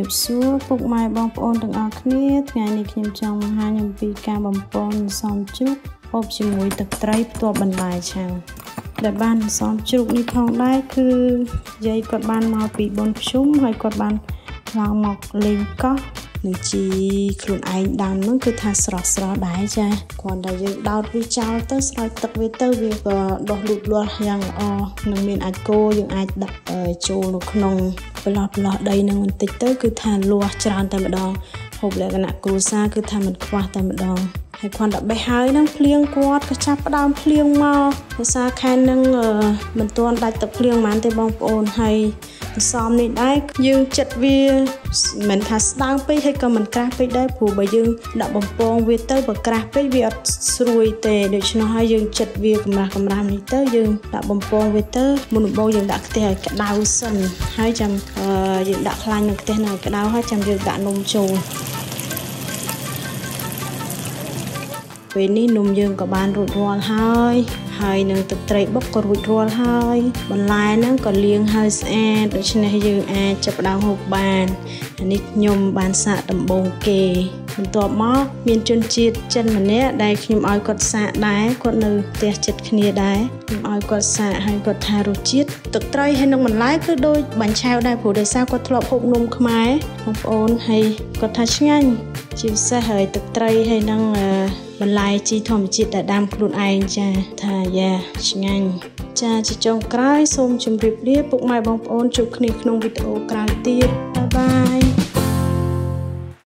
សួរពុកម៉ែបងប្អូនទាំងអស់គ្នាថ្ងៃនេះខ្ញុំចង់បង្ហាញអំពីការបំពងសំជ្រូកអូបជាមួយទឹកត្រីផ្ទាប់បន្លែឆាំងដែលបានសំជ្រូកនេះផងដែរគឺយាយគាត់បានមកពីបុណ្យភ្ជុំហើយគាត់បានឡើងមកលេងកោះនឹងជីខ្លួនឯងដាំនោះគឺថាស្រស់ដែរចាគ្រាន់តែយើងដោតវាចោលទៅស្រោចទឹកវាទៅវាក៏ដុះលូតលាស់យ៉ាងល្អនឹងមានអាចគោយើងអាចដាក់ចូលនៅក្នុងប្រឡោះដីនឹងបន្តិចទៅគឺថាលាស់ច្រើនតែម្ដងហូបលក្ខណៈគ្រួសារគឺថាមិនខ្វះតែម្ដងហើយគ្រាន់តែបេះហើយនឹងភ្លៀងគាត់ក៏ចាប់ផ្ដើមភ្លៀងមកភាសាខែនឹងមិនទាន់ដាច់ទឹកភ្លៀងហ្មងទេបងប្អូនហើយសំនេះដែរយើងចិត្តវាមិនថាស្ដើងពេកហើយក៏មិនក្រាស់ពេកដែរព្រោះបើយើងដាក់បំពងវាទៅបើក្រាស់ពេកវាអត់ស្រួយទេដូច្នោះហើយយើងចិត្តវាកម្រាស់នេះទៅយើងដាក់បំពងវាទៅមុនដំបូងយើងដាក់ខ្ទះឲ្យក្តៅសិនហើយចាំយើងដាក់ខ្លាញ់នៅខ្ទះនៅក្តៅហើយចាំយើងដាក់នំចូលពេលនេះនំយើងក៏បានរួចរាល់ហើយនឹងទឹកត្រីបុកក៏រួចរាល់ហើយបន្លែហ្នឹងក៏លាងហើយស្អាតដូច្នេះយើងអាចចាប់ផ្ដើមហូបបាននេះខ្ញុំបានសាកដំបូងគេបន្ទាប់មកមានជនជាតិចិនម្នាក់ដែលខ្ញុំឲ្យគាត់សាកដែរគាត់នៅផ្ទះចិត្តគ្នាដែរខ្ញុំឲ្យគាត់សាកហើយគាត់ថារសជាតិទឹកត្រីហើយនឹងបន្លែគឺដូចបាញ់ឆាវដែរព្រោះដោយសារគាត់ធ្លាប់ហូបនំខ្មែរបងប្អូនហើយគាត់ថាឆ្ងាញ់ជាពិសេសហើយទឹកត្រីហើយនឹងបន្លែជីធម្មជាតិដែលដាំខ្លួនឯងចាថាយ៉ាឆ្ងាញ់ចាជាចុងក្រោយសូមជម្រាបលាពុកម៉ែបងប្អូនជួបគ្នាក្នុងវីដេអូក្រោយទៀតបាយបាយ